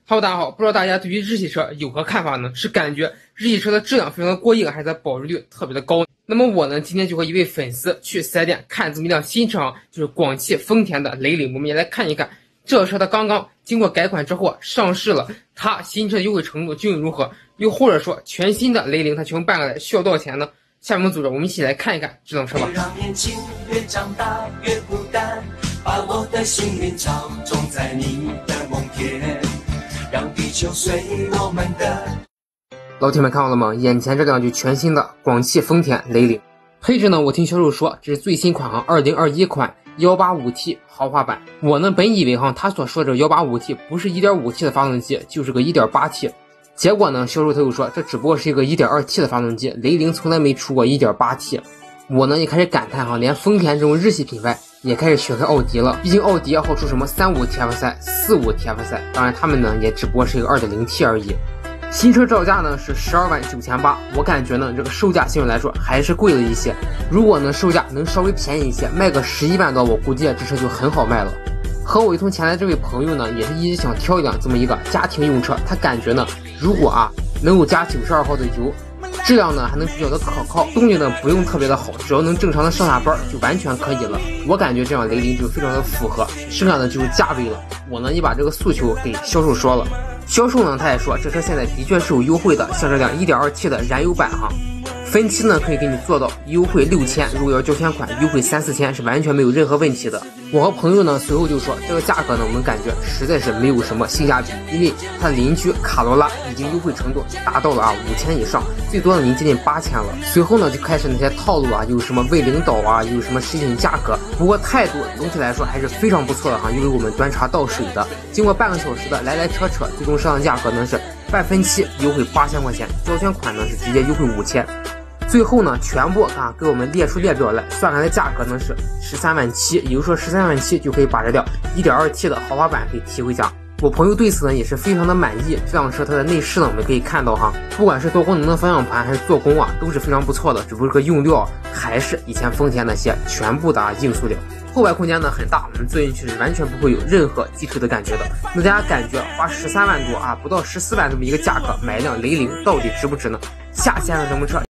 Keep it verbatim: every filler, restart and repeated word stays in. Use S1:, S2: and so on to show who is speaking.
S1: Hello， 大家好，不知道大家对于日系车有何看法呢？是感觉日系车的质量非常的过硬，还是保值率特别的高？那么我呢，今天就和一位粉丝去四 S 店看这么一辆新车，就是广汽丰田的雷凌。我们也来看一看这车它刚刚经过改款之后上市了，它新车的优惠程度究竟如何？又或者说全新的雷凌它全部办下来需要多少钱呢？下面组织我们一起来看一看这辆车吧。
S2: 让年轻越长大越孤单，把我的心灵操纵在你的梦田，让地球随我们的。
S1: 老铁们看到了吗？眼前这辆就全新的广汽丰田雷凌。配置呢，我听销售说这是最新款哈，二零二一款 一八五 T 豪华版。我呢本以为哈他所说的这 一八五 T 不是 一点五 T 的发动机，就是个 一点八 T。结果呢，销售他又说这只不过是一个 一点二 T 的发动机，雷凌从来没出过 一点八 T。我呢也开始感叹哈，连丰田这种日系品牌也开始学开奥迪了。毕竟奥迪号出什么三五 T F 三、四五 T F 三，当然他们呢也只不过是一个 二点零 T 而已。新车造价呢是十二万九千八，我感觉呢这个售价相对来说还是贵了一些。如果呢售价能稍微便宜一些，卖个十一万多，我估计这车就很好卖了。和我一同前来这位朋友呢，也是一直想挑一辆这么一个家庭用车，他感觉呢，如果啊能够加九十二号的油，质量呢还能比较的可靠，动力呢不用特别的好，只要能正常的上下班就完全可以了。我感觉这辆雷凌就非常的符合，剩下的就是价位了。我呢也把这个诉求给销售说了，销售呢他也说这车现在的确是有优惠的，像这辆 一点二 T 的燃油版哈。分期呢可以给你做到优惠六千，如果要交全款优惠三四千是完全没有任何问题的。我和朋友呢随后就说这个价格呢我们感觉实在是没有什么性价比，因为它邻居卡罗拉已经优惠程度达到了啊五千以上，最多呢已经接近八千了。随后呢就开始那些套路啊，有什么为领导啊，有什么申请价格，不过态度总体来说还是非常不错的哈，因为我们端茶倒水的，经过半个小时的来来扯扯，最终上的价格呢是半分期优惠八千块钱，交全款呢是直接优惠五千。最后呢，全部啊给我们列出列表来，算来的价格呢是十三万七，也就是说十三万七就可以把这辆 一点二 T 的豪华版给提回家。我朋友对此呢也是非常的满意。这辆车它的内饰呢，我们可以看到哈，不管是多功能的方向盘还是做工啊，都是非常不错的。只不过这个用料还是以前丰田那些全部的硬塑料。后排空间呢很大，我们坐进去是完全不会有任何积水的感觉的。那大家感觉花十三万多啊，不到十四万这么一个价格买一辆雷凌到底值不值呢？下线的什么车